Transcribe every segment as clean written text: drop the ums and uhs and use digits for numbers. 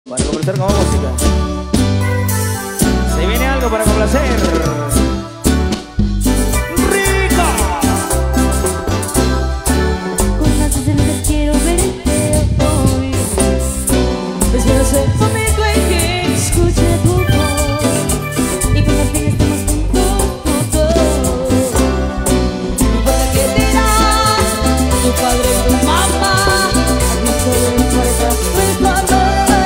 Para complacer con música. Se viene algo para complacer. ¡Rico! Con más ansias quiero verte hoy. Desde ese momento en que escuché tu voz y cuando al fin estemos juntos, no importa qué dirás tu padre y tu mamá, a mí solo me importa tu favor.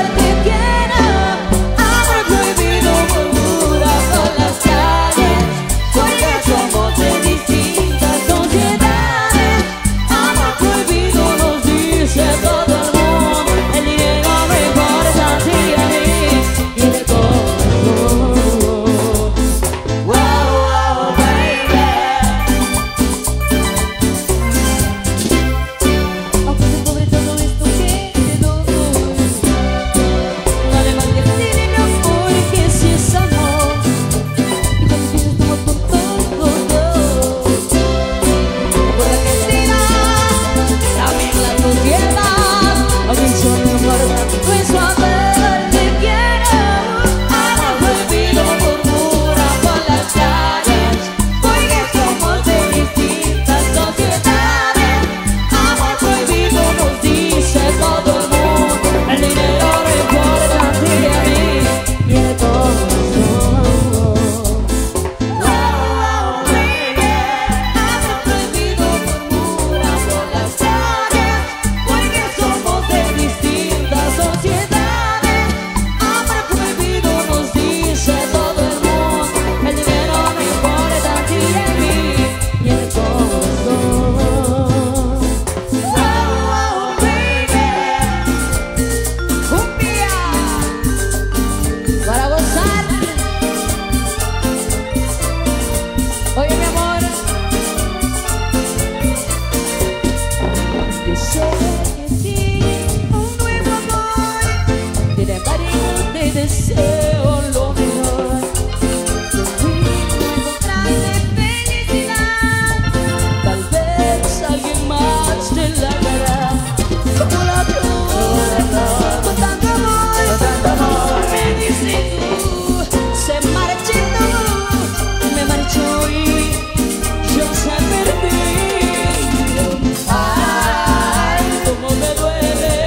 Deseo lo mejor, contigo encontrarme felicidad. Tal vez alguien más te la dará, como la flor, con tanto amor, me dices tú, se marchito, me marchó y yo se perdí. Ay, cómo me duele.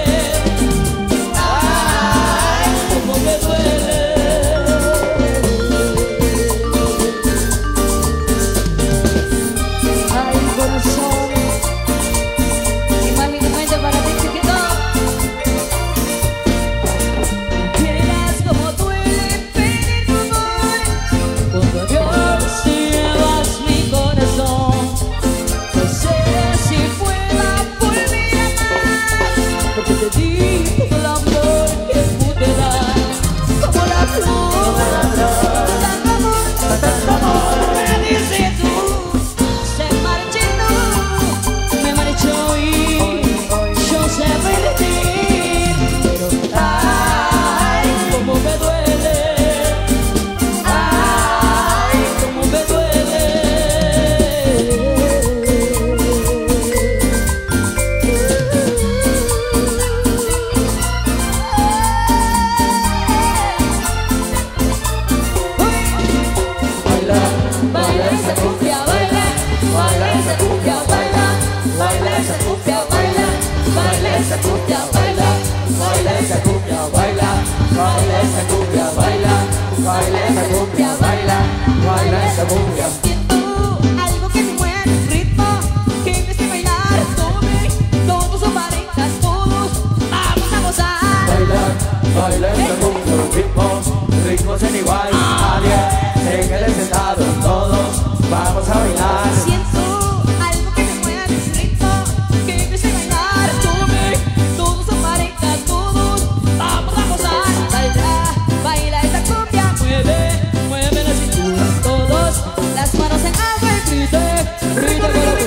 Siento algo que me mueve el ritmo, que me hace bailar todos son parejas, todos vamos a gozar. Baila esa cumbia, ritmos en igual, nadie se quede sentado, todos vamos a bailar. Siento algo que me mueve el ritmo, que me hace bailar todos son parejas, todos vamos a gozar. Baila esa cumbia, mueve la cintura, todos las manos en alto y grite, grite con la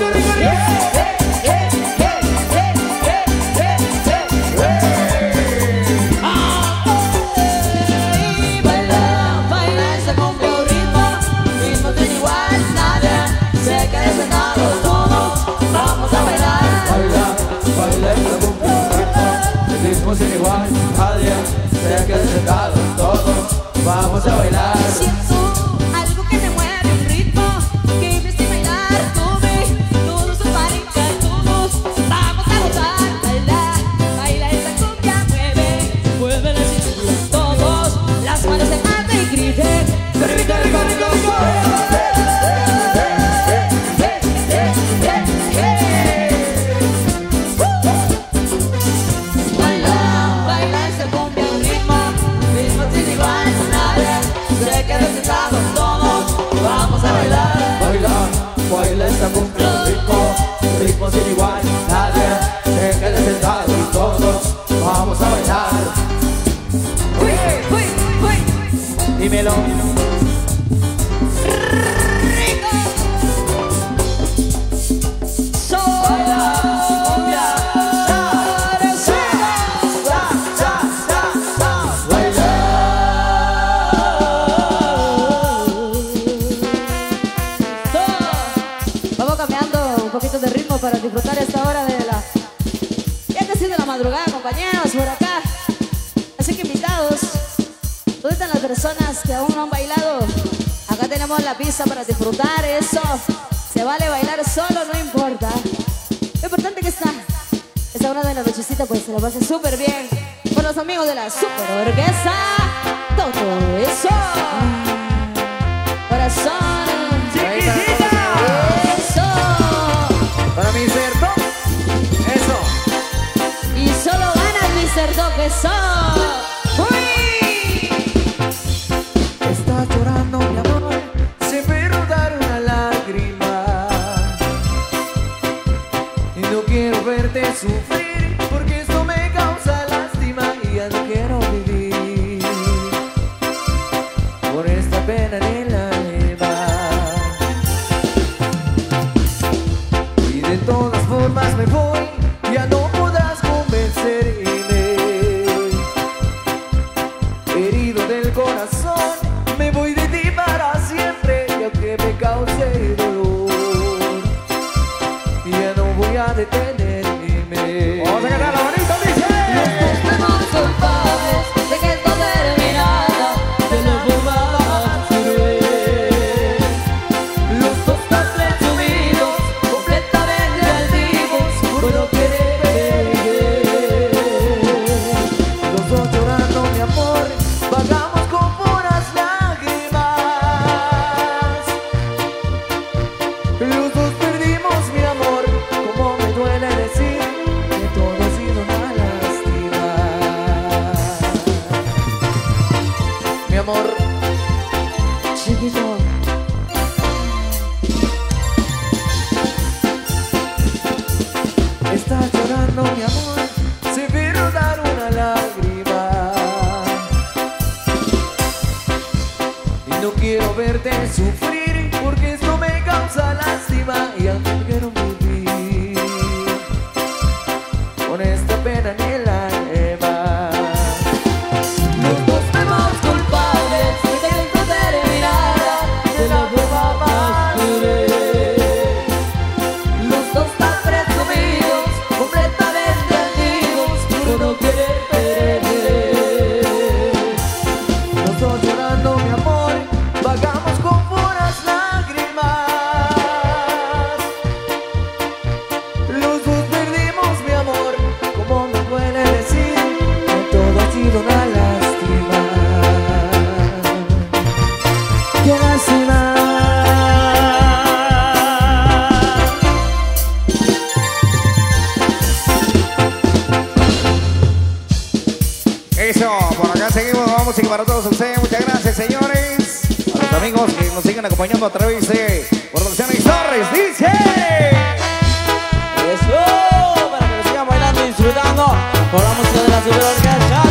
baila esa cumbia, ritmo tiene igual, nadie se quede sentado. dímelo. Vamos cambiando un poquito de ritmo para disfrutar esta hora de la... Ya casi de la madrugada, compañeros, por acá. Así que invitados, ¿dónde están las personas que aún no han bailado? Acá tenemos la pista para disfrutar eso. Se vale bailar solo, no importa. Lo importante que esta hora de la nochecita pues se la pase súper bien con los amigos de la Super Orquesta. Todo eso. Corazón. Chiquitita. Eso. Para mi cerdo. Eso. Y solo ganas, Mr. Dog, eso. ¡Uy! Estás llorando, mi amor, se me rodar una lágrima. Y no quiero verte sufrir, porque esto me causa lástima y ya no quiero vivir por esta pena en el alma. Y de todas formas me voy, ya no podrás convencerme. Herido del corazón, me voy de ti para siempre, y aunque me cause dolor, ya no voy a detenerme. Vamos a cantar la bonita, dice. Los dos culpables de que esto terminara, de la forma más cruel. Los dos tan presumidos, completamente altivos, por no querer perder. Los dos llorando, mi amor, vagamos con puras lágrimas. Los dos perdimos, mi amor, como me duele decir que todo ha sido una lástima. Mi amor, Chiquito. estás llorando, mi amor, se ve rodar una lágrima. Y no quiero verte sufrir, porque esto me causa lástima y aún no quiero vivir con esta pena en el alma. Los dos fuimos culpables de que esto terminara, de la forma más cruel. Los dos tan presumidos, completamente altivos, por no querer perder. Los dos llorando, mi amor, vagamos con puras lágrimas. Los dos perdimos, mi amor, como me duele decir que todo ha sido una lástima. ¡Qué lástima! Eso, por acá seguimos, vamos y para todos ustedes, muchas gracias señores. A los amigos que nos siguen acompañando a través de Producciones Torres, dice. Eso, para que lo sigan bailando y disfrutando por la música de la Super Orquesta.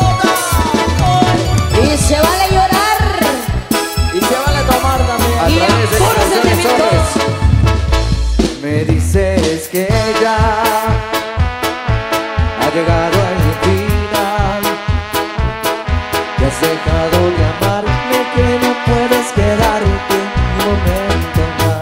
Y se vale llorar. Y se vale tomar también. Y en puros sentimientos. Me dices que ya ha llegado el final, que has dejado de amarme, que no puedes quedarte un momento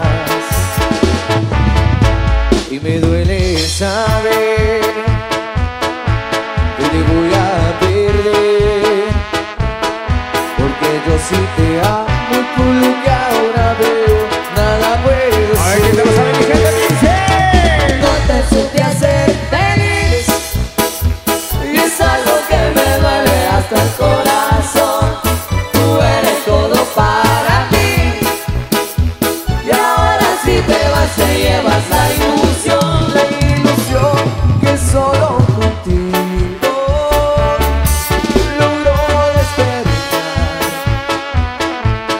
más. Y me duele saber que te voy a perder, porque yo sí te amo y por lo que ahora veo, nada puedo A ver, ¿quién te lo sabe, mi gente? Dice. no te supe hacer feliz, y es algo que me duele hasta el corazón. Tú eres todo para mí, y ahora si te vas te llevas la ilusión que solo contigo logro despertar.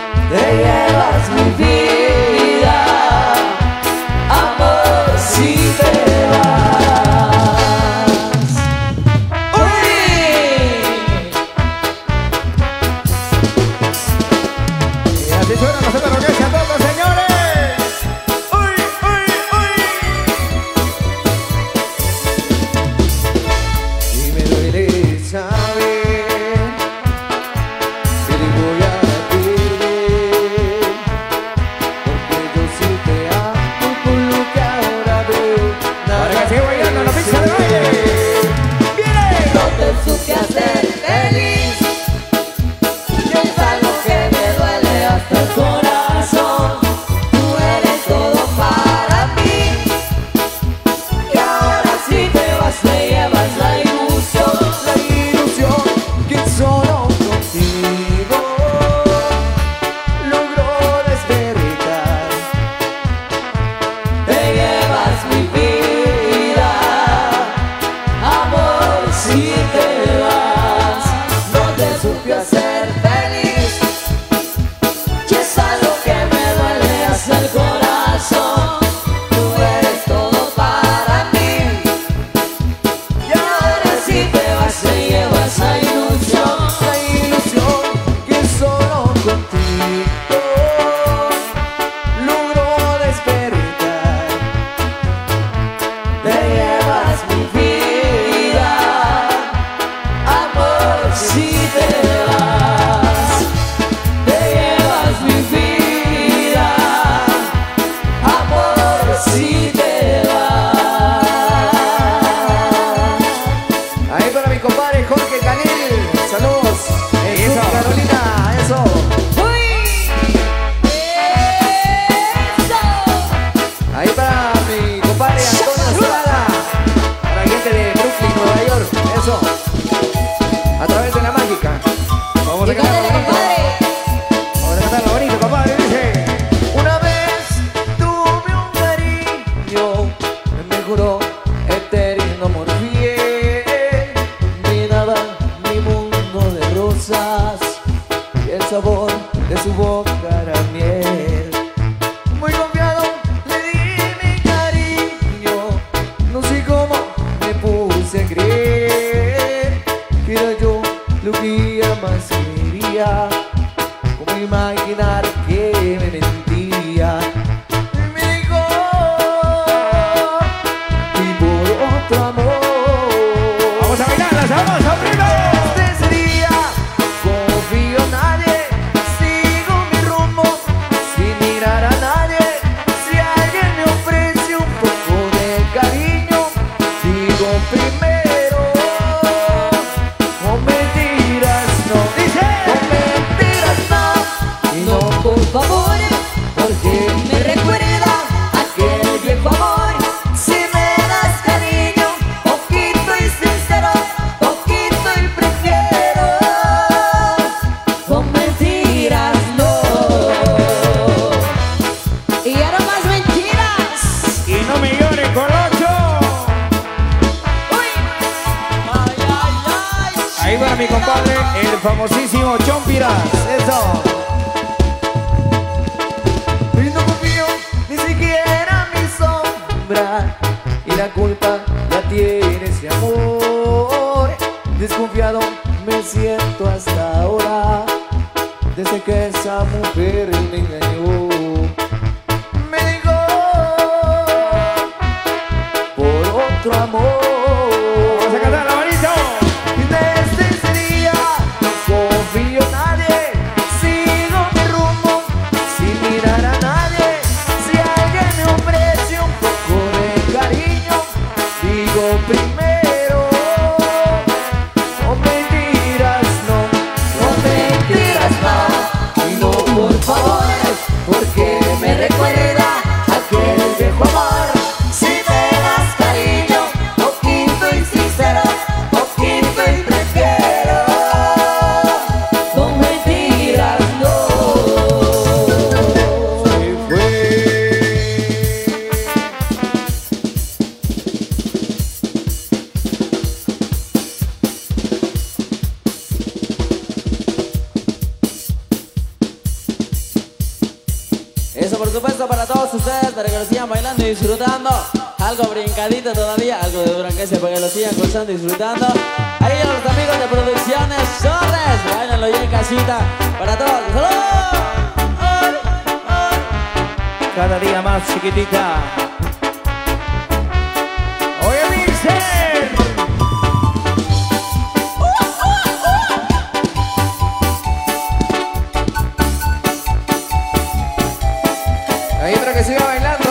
ayudarte a ser feliz. Y es algo que me duele hasta el corazón. Tú eres todo para mí. Y ahora si te vas te llevas la ilusión que solo contigo logro despertar. Te llevas mi vida, amor, si te vas. Te llevas mi vida, amor, si te vas. Ahí para mi compadre Jorge Canil. Saludos. Eso. Carolina, eso. Ahí para mi compadre Antonio Estrada. Para la gente de Brooklyn, Nueva York. Eso. A través de la mágica. Vamos a cantar bonito. Vamos a cantar bonito, compadre. Dice. Una vez tuve un cariño que me juró eterno amor fiel. Me daba mi mundo de rosas y el sabor de su boca era miel. Muy confiado le di mi cariño, no sé cómo me puse a creer que era yo lo que ella más quería. Cómo imaginar que me mentía. Y me dijo, y por otro amor. Vamos a bailarlas, vamos a bailar. Desde ese día confío en nadie, sigo mi rumbo sin mirar a nadie. Si alguien me ofrece un poco de cariño, digo primero, con mentiras no. Dice. Con mentiras no, y no por favor, porque me recuerda aquel viejo amor. Si me das cariño, poquito y sincero, poquito y prefiero, con mentiras no. Y ahora más mentiras. Y no me llores, Colocho. Uy. Ay, ay, ay. Ahí para mi compadre, el famosísimo Chompiras. Eso. Y no confío ni siquiera en mi sombra, y la culpa la tiene ese amor. Desconfiado me siento hasta ahora, desde que esa mujer me engañó. Me dijo por otro amor. Vamos a cantar la bonito. Y desde ese día no confío en nadie, sigo mi rumbo sin mirar a nadie. Si alguien me ofrece un poco de cariño, digo primero, no mentiras no, no mentiras no, y no por favor, porque me recuerda aquel viejo amor. Si me das cariño, poquito y sincero, poquito y prefiero, con mentiras no. Se fue. Eso por supuesto para todos ustedes, para que lo sigan bailando y disfrutando. Algo brincadito todavía, algo de duranguense para que lo sigan gozando y disfrutando. Ahí a los amigos de Producciones Torres, bailanlo ya en casita. Para todos, ¡salud! ¡Ay, ay! Cada día más chiquitita. Oye, Mixer. Ahí para que siga bailando,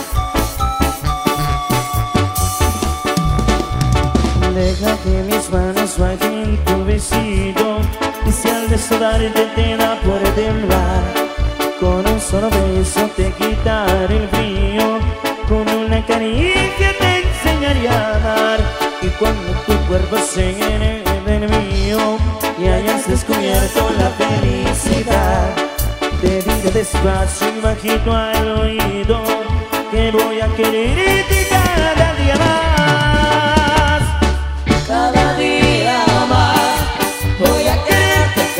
Deja que mis manos bajen tu vestido, y si al desnudarte te da por temblar, con un solo beso te quitaré el frío, con una caricia te enseñaría a dar. Y cuando tu cuerpo se llene del mío y hayas descubierto la felicidad, te diré despacio y bajito al oído que voy a quererte cada día más. Cada día más voy a quererte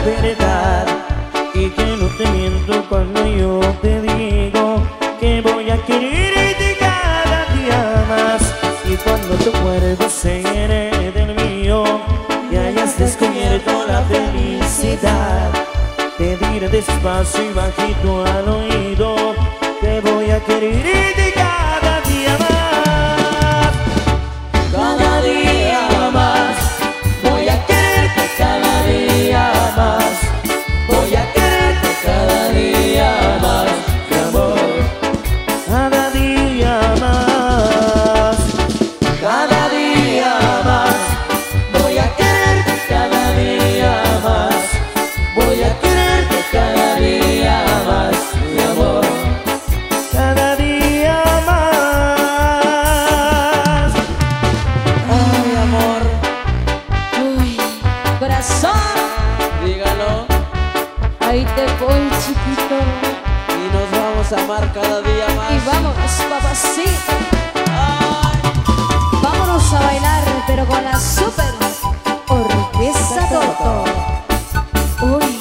verdad y que no te miento cuando yo te digo que voy a quererte cada día más. Y cuando tu cuerpo se llene del mío y hayas descubierto la felicidad, te diré despacio y bajito al oído que voy a quererte cada día más. Cada día más voy a quererte, cada día más voy a quererte, cada día más, mi amor. Cada día más, Cada día más voy a quererte, cada día más voy a quererte, cada día más, mi amor. cada día más. Ay, amor, Uy, corazón, dígalo. ahí te voy, chiquito. Y nos vamos a amar cada día más. Y vámonos, papacito. Ay, Vámonos a bailar, pero con la super orquesta Toto. Uy,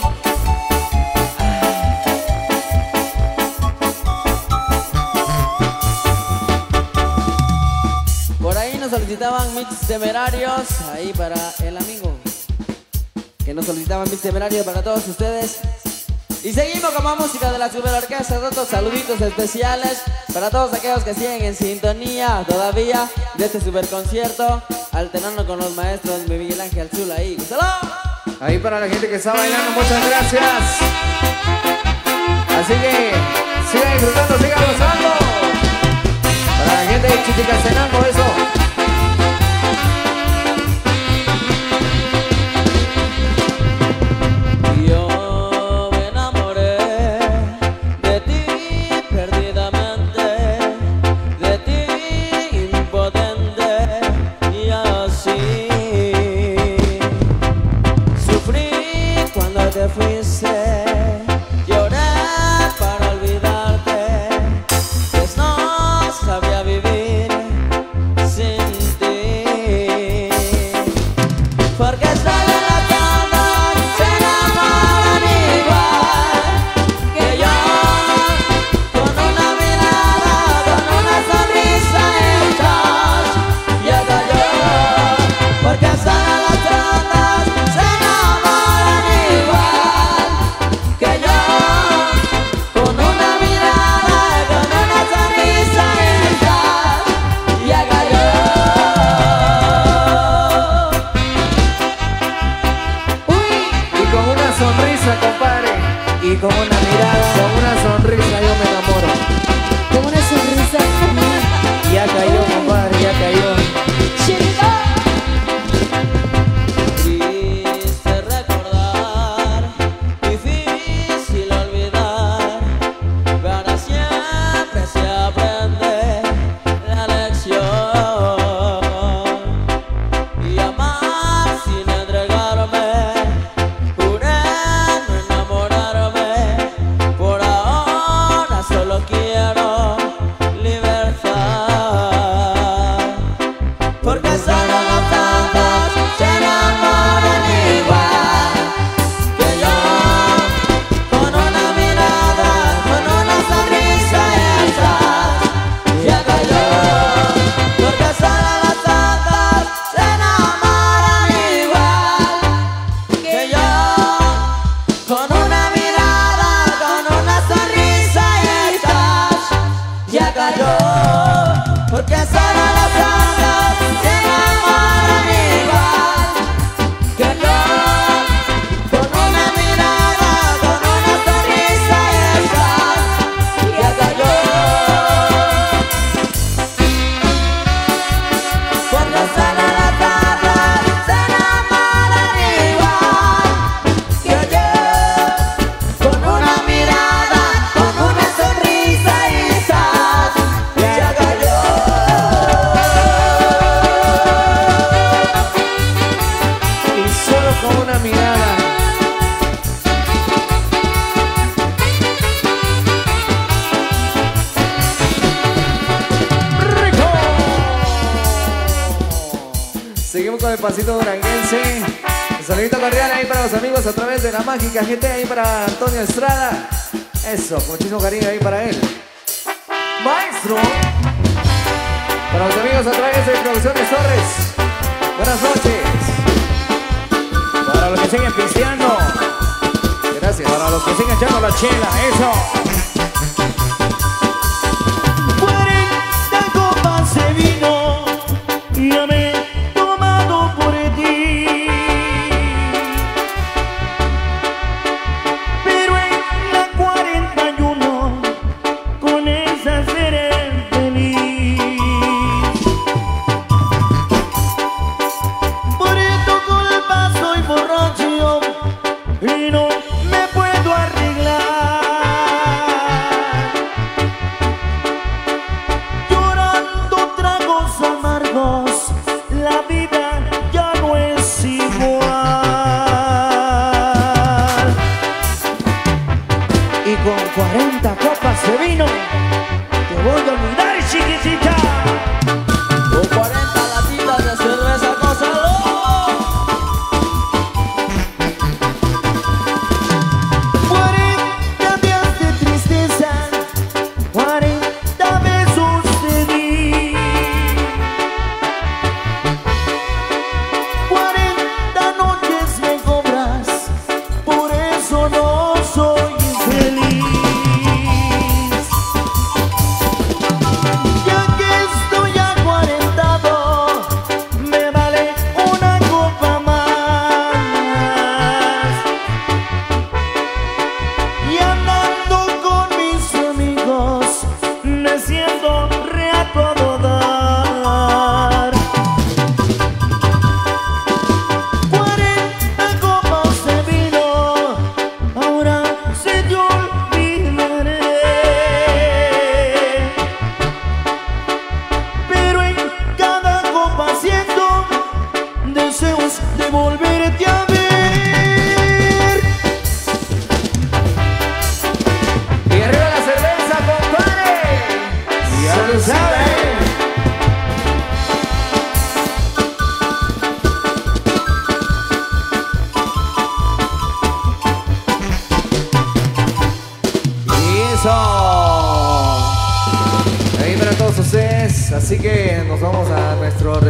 por ahí nos solicitaban mix temerarios. Ahí para el amigo que nos solicitaban mix temerarios para todos ustedes. Y seguimos con más música de la Super Orquesta Toto. Saluditos especiales para todos aquellos que siguen en sintonía todavía de este super concierto, alternando con los maestros de Miguel Ángel Zula ahí. ¡Gústalo! Ahí para la gente que está bailando, muchas gracias. Así que sigan disfrutando, sigan gozando. Para la gente de Chichicastenango, eso. Yo me enamoré de ti perdidamente, de ti impotente, y así sufrí cuando te fuiste, lloré para olvidarte, pues no sabía vivir sin ti. Porque solo las almas se enamoran igual que yo, con una mirada, con una sonrisa estás, llega yo. Porque solo las almas se enamoran igual que yo, con una mirada, con una sonrisa estás, llega yo. Y con una sonrisa, compadre. Y con una mirada, con una sonrisa yo me enamoro. con una sonrisa. Ya cayó, compadre, ya cayó. Chiquito. Triste recordar, difícil olvidar, para siempre se aprende la lección. Y amar sin entregarme, juré no enamorarme, por ahora solo quiero libertad. Porque solo los santos se enamoran igual que yo, con una mirada, con una sonrisa estás, ya cayó. Porque solo los santos se enamoran igual que yo, con una mirada, con una sonrisa estás, ya cayó. Porque solo los santos se enamoran igual que yo, con una mirada, con una sonrisa estás, ya cayó. Porque solo los santos se enamoran igual que yo, con una mirada, con una sonrisa estás, ya cayó. Y solo con una mirada. ¡Rico! Seguimos con el pasito duranguense. Un saludito cordial ahí para los amigos a través de la mágica GT, ahí para Antonio Estrada. Eso, con muchísimo cariño ahí para él. Maestro. Para los amigos a través de Producciones Torres. Buenas noches. Para los que siguen pisteando. Gracias. Para los que siguen echando la chela, eso. 40 copas de vino ya me he tomado por ti, pero en la 41 con esa seré feliz. Por tu culpa soy borracho y no me puedo arreglar. Llorando tragos amargos, la vida ya no es igual. Y con 40 copas de vino te voy a olvidar, chiquitita. Con 40 latitas de cerveza, gózalo. 40 días de tristeza, 40 besos te di, 40 noches me cobras, por eso no soy feliz. Ya que estoy acuarentado, me vale una copa más. Y andando con mis amigos, me siento re a todo dar. 40 copas de vino, ahora se te olvidaré. Pero en cada copa siento deseos de volverte a ver. Y arriba la cerveza, compadre. Ya lo saben. Y eso. Ahí para todos ustedes. Así que nos vamos a nuestro